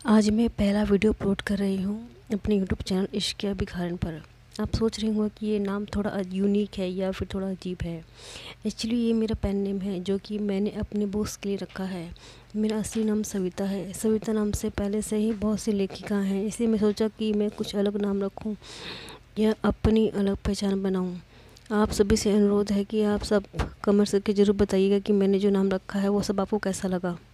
आज मैं पहला वीडियो अपलोड कर रही हूँ अपने यूट्यूब चैनल इश्किया भिखारन पर। आप सोच रही होंगे कि ये नाम थोड़ा यूनिक है या फिर थोड़ा अजीब है। एक्चुअली ये मेरा पेन नेम है जो कि मैंने अपने बुक्स के लिए रखा है। मेरा असली नाम सविता है। सविता नाम से पहले से ही बहुत सी लेखिका हैं, इसलिए मैं सोचा कि मैं कुछ अलग नाम रखूँ या अपनी अलग पहचान बनाऊँ। आप सभी से अनुरोध है कि आप सब कमेंट्स करके ज़रूर बताइएगा कि मैंने जो नाम रखा है वो सब आपको कैसा लगा।